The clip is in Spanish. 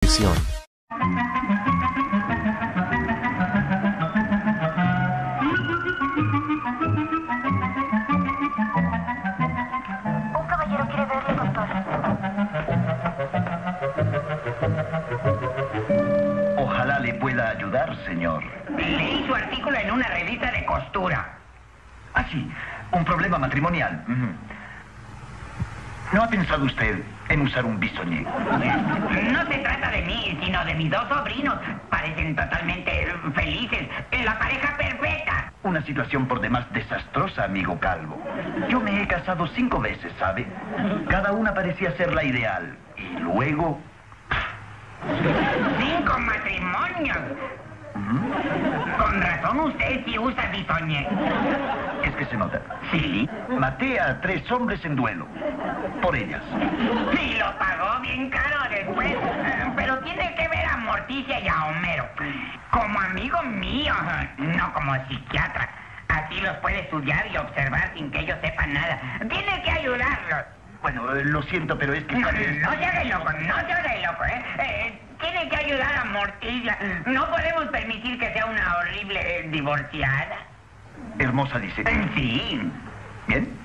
elección. Un caballero quiere verle, doctor. Ojalá le pueda ayudar, señor. Leí su artículo en una revista de costura. Ah, sí, un problema matrimonial. ¿No ha pensado usted en usar un bisoñé? No se trata de mí, sino de mis dos sobrinos. Parecen totalmente felices. La pareja perfecta. Una situación por demás desastrosa, amigo Calvo. Yo me he casado 5 veces, ¿sabe? Cada una parecía ser la ideal. Y luego... 5 matrimonios. Con razón usted sí usa bisoñé. Es que se nota. Sí. Maté a 3 hombres en duelo. Por ellas. Y lo pagó bien caro después. Pero tiene que ver a Morticia y a Homero. Como amigo mío, no como psiquiatra. Así los puede estudiar y observar sin que ellos sepan nada. Tiene que ayudarlos. Bueno, lo siento, pero es que... No se haga el loco, no se haga el loco, tiene que ayudar a Morticia. No podemos permitir que sea una horrible divorciada. Hermosa, dice. Sí. Bien.